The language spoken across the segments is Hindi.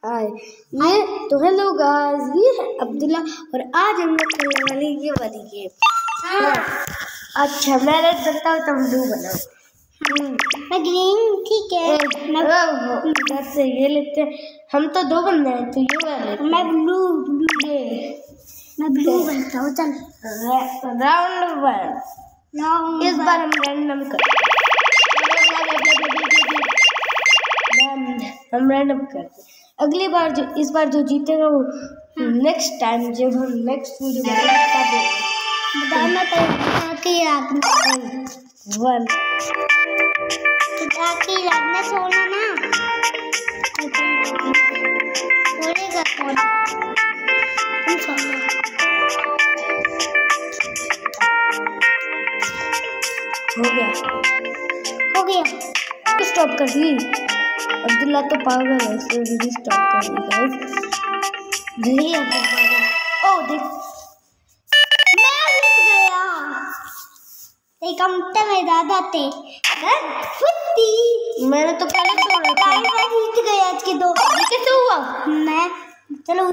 हाय ये तो हेलो गाइस, ये है अब्दुल्ला और आज हम लोग खेलने वाले ये वाली गेम। अच्छा मैं रेड बनता हूँ, तुम ब्लू बनाओ। मैं ग्रीन। ठीक है, इधर से ये लेते हैं। हम तो दो बंदे हैं, तो ये वाले मैं ब्लू मैं ब्लू बनता हूँ। चल राउंड 1। इस बार हम रैंडम करते। अगली बार जो इस बार जो जीतेगा वो नेक्स्ट टाइम जब हम नेक्स्ट वीडियो बताना ताकि लगना सोना ना सोनेगा कौन? तुम सोना हो गया स्टॉप कर दी। अब्दुल्ला तो पागल है, इसलिए वीडियो स्टॉप कर दी गाइस। ओ देख मैं जीत गया। कमते में ज्यादा थे फुट्टी। मैंने तो पहले छोड़ा था। मैं जीत गया आज के 2। ये कैसे हुआ? मैं चलो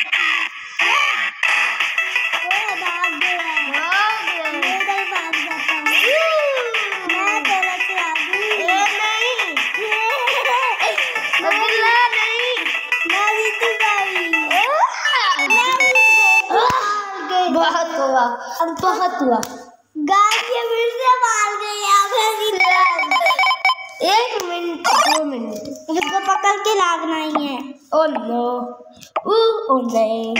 बहुत हुआ। गाड़ी फिर से मार गई। 1 मिनट 2 मिनट इसको पकड़ के लागना ही है। ओ नो ओ नहीं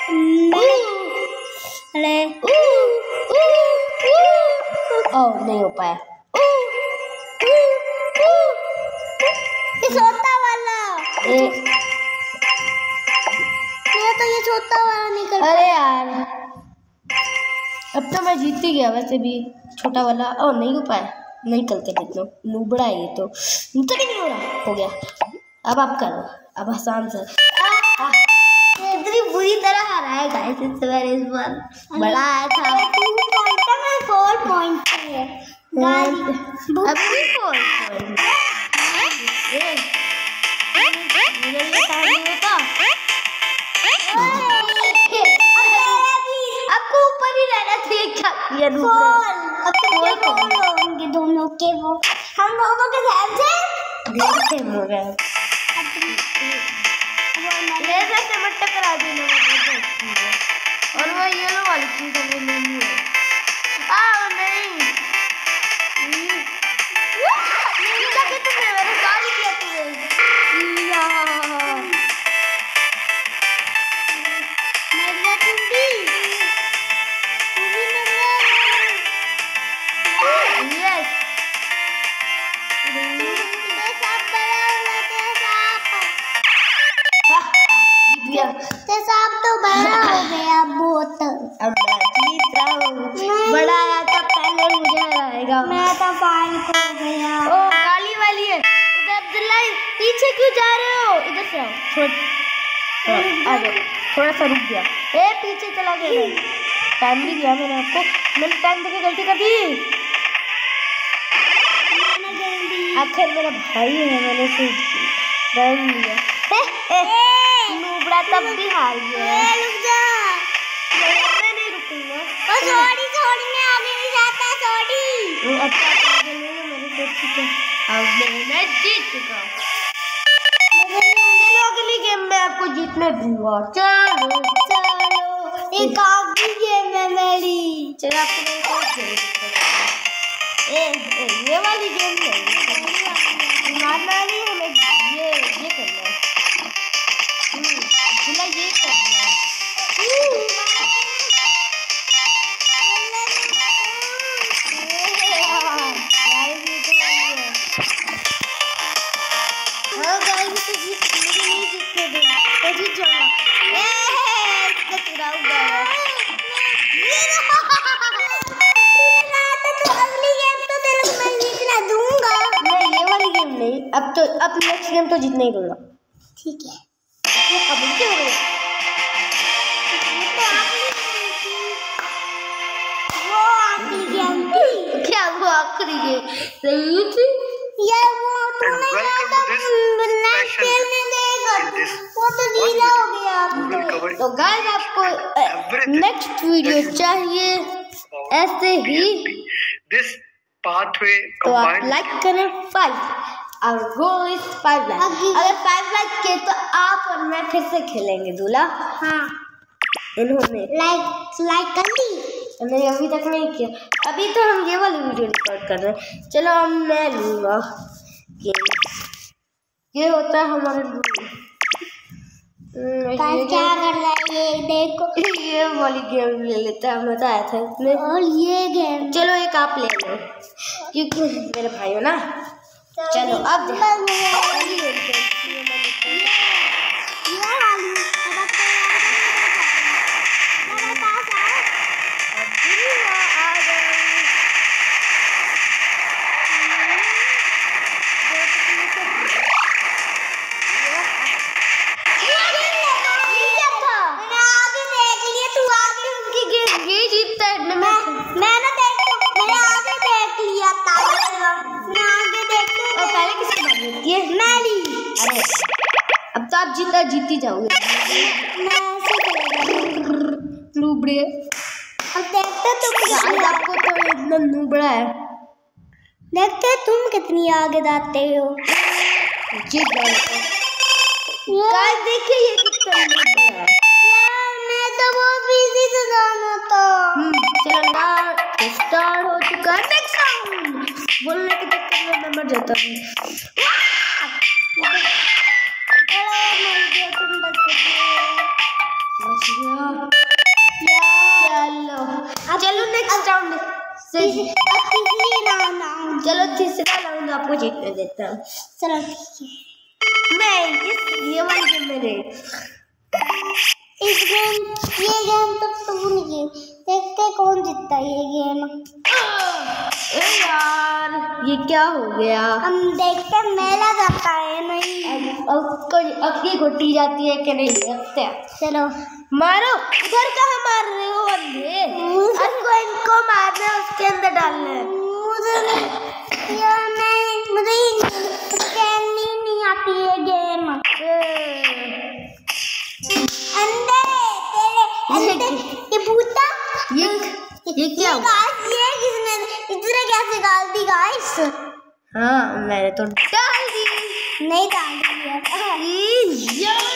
अरे ओ नहीं हो पाया। छोटा वाला ये तो ये छोटा वाला निकल। अरे यार अब तो मैं जीत ही गया। वैसे भी छोटा वाला ओ नहीं हो पाया। नहीं करते कितना नूबड़ा है ये तो मुझसे भी नहीं हो रहा। हो गया। अब आप करो, अब आसान से। इतनी बुरी तरह हरा है गाइस इस बार। इस बार बड़ा आया था 2 पॉइंट में 4 पॉइंट है गाइस। अभी 4 पॉइंट आपको ऊपर ही रहना चाहिए। क्या होंगे दोनों के वो हम दोनों के साथ देखते हो गए। लेज़र से मत टकरा देना और वो येलो वाली चीज हमें लेनी है। नहीं तुमने मेरे गाड़ी किया तुमने। सांप तो बड़ा हो गया बहुत। अब मैं जीत रहा हूँ। बड़ा आया था पहले मुझे हराएगा। मैं तो फाइन हो गया। ओ काली वाली है उधर। अब्दुल्ला पीछे क्यों जा रहे हो? इधर से आओ। आ जाओ। थोड़ा सा रुक गया। पीछे चला गया। टाइम भी दिया मैंने आपको। मैंने टाइम देके गलती कर दी। आखिर मेरा भाई है, मैंने उसे टाइम दिया। नूबड़ा तब भी हार गया। रुक जा। मैं नहीं रुकूंगा। छोड़ी मैं आगे नहीं जाता। छोड़ी अच्छा मेरे से ठीक है। अब मैं जीत चुका। चलो अगली गेम में आपको जीतने दूंगा। चलो एक आखिरी गेम है मेरी। चलो आपको एक और गेम ये वाली गेम नहीं मारना नहीं, हमें ये करना है। ये करना है। हाँ गाइस तो मुझे नहीं जीतने देंगे। मैं जीत जाऊंगा। इसका चुराऊंगा। अगली गेम तो तेरे को मैं जीतना दूंगा। नहीं ये वाली गेम नहीं। अब नेक्स्ट गेम तो जीतना ही दूंगा। ठीक है। अब क्या हो गया? वो आखिरी गेम थी। क्या वो आखिरी गेम सही थी? ये वो तूने खेलने देगा। वो तो गीला हो गया। तो गाइस आपको नेक्स्ट वीडियो चाहिए ऐसे ही तो आप लाइक करें 5। और गोल इज 5 लाइक। अगर 5 लाइक किए तो आप और मैं फिर से खेलेंगे दूल्हा। हाँ इन्होंने लाइक कर दी नहीं, अभी तक नहीं किया। अभी तो हम ये वाली वीडियो रिकॉर्ड कर रहे हैं। चलो अब मैं लूँगा गेम। ये होता है हमारे क्या कर रहा है ये देखो। ये वाली गेम ले लेता है, मजा आया था इसमें। और ये गेम चलो एक आप ले लो क्योंकि मेरे भाई हो ना। चलो अब अब तो आप जीती जाओगे। नूबड़े अब देखते तुम आपको तो इतना नूबड़ा है। देखते तुम कितनी आगे जाते हो। जीत गए गाइस, देखिए ये कितना नूबड़ा है। यार मैं तो बहुत बिजी से जाना था। चलो ना स्टार्ट हो चुका है। नेक्स्ट राउंड बोलने के चक्कर में मैं मर जाता हूँ। चलो नेक्स्ट राउंड से चलो तीसरा राउंड आपको जीतने देता हूँ। चलो मैं ये वाली गेम मेरे ये गेम तो तुम नहीं देखते कौन जीतता है ये गेम। यार ये क्या हो गया। हम देखते मेला जाता है नहीं। अब ये घुट्टी जाती है कि नहीं देखते। चलो मारो। उधर कहाँ मार रहे हो अंधे? आपको इनको मारना है, उसके अंदर डालना है। मुझे खेलनी नहीं आती है गेम। अंदर ये भूता ये क्या हुआ? ये किसने इधर कैसे डाल दी गाइस? हाँ मैंने तो डाल दी। नहीं डाल दी यार।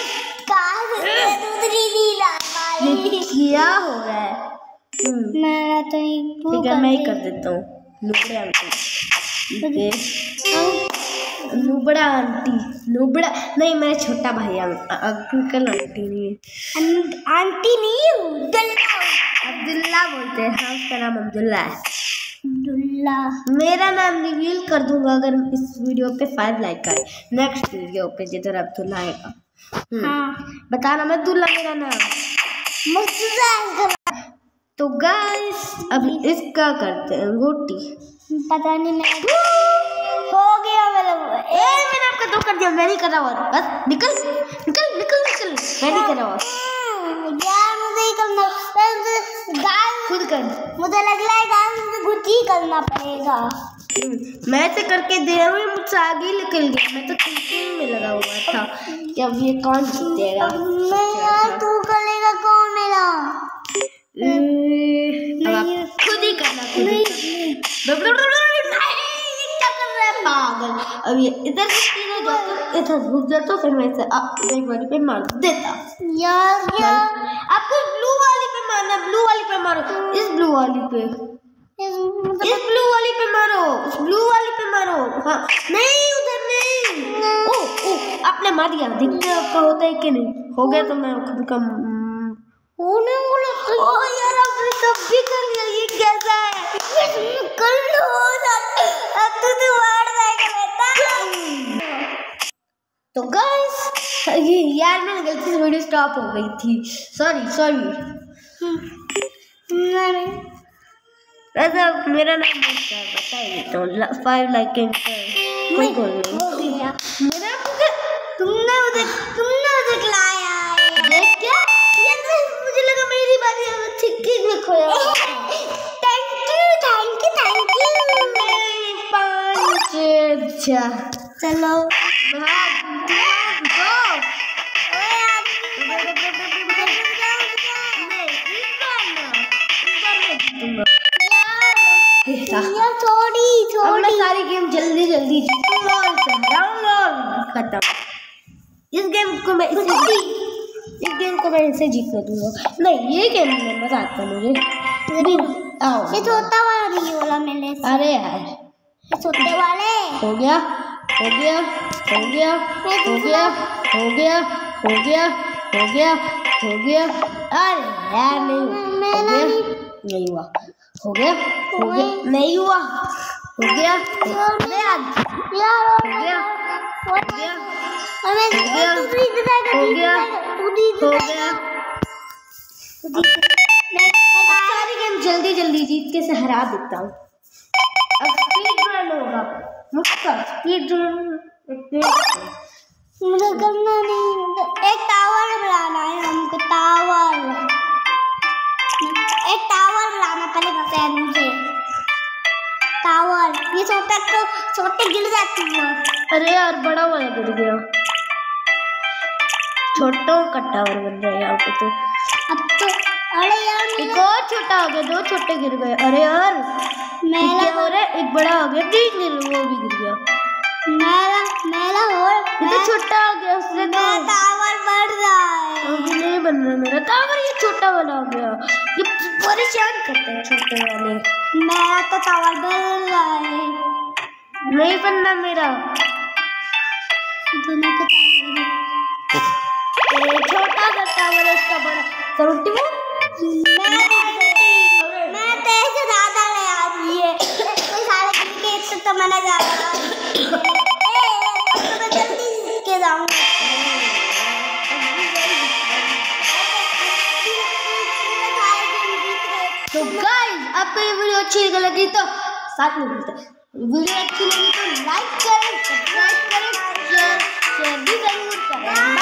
क्या हो रहा है? मैं तो ठीक है मैं ही कर देता हूँ। नुबड़ा आंटी नुबड़ा नहीं, मेरा छोटा भाई अंकल आंटी नहीं है। आंटी नहीं अब्दुल्ला बोलते हैं। हाँ उसका नाम अब्दुल्ला है। अब्दुल्ला मेरा नाम रिवील कर दूंगा अगर इस वीडियो पे 5 लाइक आए। नेक्स्ट वीडियो पे जिधर अब्दुल्ला आएगा। हाँ बताना मैं अब्दुल्ला मेरा नाम। तो गाइस अब इसका करते हैं गोटी। पता नहीं मैं हो गया मैंने आपका दो कर दिया। मैं नहीं कर रहा हूँ। बस निकल निकल निकल निकल। मैं नहीं कर रहा हूँ यार। मुझे ही करना खुद कर। मुझे लग रहा है गाइस मुझे खुद ही करना पड़ेगा। मैं तो करके दे रहा हूँ, मुझसे आगे ही निकल गया। मैं तो थिंकिंग में लगा हुआ था कि अब ये कौन जीतेगा। मैं यार तू करेगा कौन मेरा? अब आप खुद ही करना। खुद ही क्या कर रहा है पागल? अब ये इधर से जाकर इधर रुक जाता तो फिर मैं इसे एक वाली पे मार देता। यार आपको ब्लू वाली पे मारना। ब्लू वाली पे मारो। इस ब्लू वाली पे इस ब्लू वाली पे मारो। उस ब्लू वाली पे मारो। हाँ नहीं उधर नहीं। ओ आपने मार दिया। देखते आपका होता है कि नहीं। हो गया तो मैं खुद का होने वाला। ओ यार आपने तब भी कर लिया। ये कैसा है? कर लो अब तो मार देगा बेटा। तो गाइस यार मैंने गलती से वीडियो स्टॉप हो गई थी। सॉरी। ऐसा मेरा नाम बताइए तो 5 लाइक कोई गोल नहीं हो गया। मेरा तुमने उधर खिलाया है। देख क्या ये तो मुझे लगा मेरी बारी है। ठीक में खोया। थैंक यू 5 अच्छा चलो भाग। ओए जल्दी जल्दी जीतूंगा और इसे हराऊंगा और खत्म। इस गेम को मैं इसे जीतने दूंगा। नहीं, ये गेम में मजा आता है मुझे। आओ, ये छोटा वाला नहीं बोला मैंने। अरे यार, ये छोटे वाले। हो गया हो गया हो गया हो गया हो गया हो गया हो गया हो गया। अरे यार नहीं हुआ, हो गया हो गया, नहीं हुआ, हो गया हो गया हो गया हो गया। सारी गेम जल्दी जल्दी जीत के से हरा देता हूँ। अब स्पीड रन होगा मुझका, स्पीड रन। मुझे करना नहीं, एक टावर बनाना है हमको। एक टावर बनाना पड़ेगा मुझे। टावर ये छोटे गिर जाती है। अरे यार, बड़ा वाला गिर गया। छोटों का टावर बन रहा है यहाँ पे तो। अब तो अरे यार, एक और छोटा हो गया, 2 छोटे गिर गए। अरे यार, क्या हो रहा है? एक बड़ा हो गया, 3 वो भी गिर गया। मेरा और ये तो छोटा हो गया, उससे तो टावर बढ़ रहा है। अभी नहीं बन रहा मेरा टावर, ये छोटा वाला हो गया। ये परेशान करते हैं छोटे वाले। मेरा तो टावर बढ़ रहा है। नहीं बनना मेरा। दोनों का छोटा सा टावर, उसका बड़ा 71। मैं तेज से ज्यादा ले आ रही है। कोई सारे क्रिकेट तो मैंने ज्यादा अब तो मैं जल्दी के जाऊंगा। तो गाइस, आपको ये वीडियो अच्छी लगी तो साथ में मिलते हैं। वीडियो अच्छी लगी तो लाइक करें, सब्सक्राइब करें, शेयर भी जरूर करें।